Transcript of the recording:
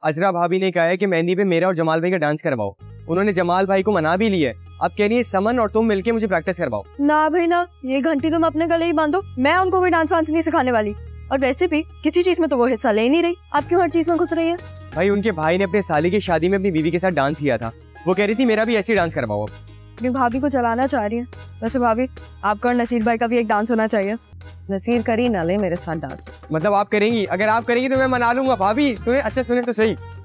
अजरा भाभी ने कहा है कि मेहंदी पे मेरा और जमाल भाई का डांस करवाओ। उन्होंने जमाल भाई को मना भी लिया है। अब कह रही है समन और तुम मिलके मुझे प्रैक्टिस करवाओ। ना भाई ना, ये घंटी तुम अपने गले ही बांधो, मैं उनको कोई डांस वांस नहीं सिखाने वाली। और वैसे भी किसी चीज में तो वो हिस्सा ले नहीं रही, आप क्यों हर चीज में घुस रही है? भाई उनके भाई ने अपने साली की शादी में अपनी बीवी के साथ डांस किया था, वो कह रही थी मेरा भी ऐसे डांस करवाओ। अपनी भाभी को चलाना चाह रही है। वैसे भाभी, आपका और नसीर भाई का भी एक डांस होना चाहिए। नसीर करी ना ले मेरे साथ डांस। मतलब आप करेंगी? अगर आप करेंगी तो मैं मना लूंगा। भाभी सुने, अच्छा सुने तो सही,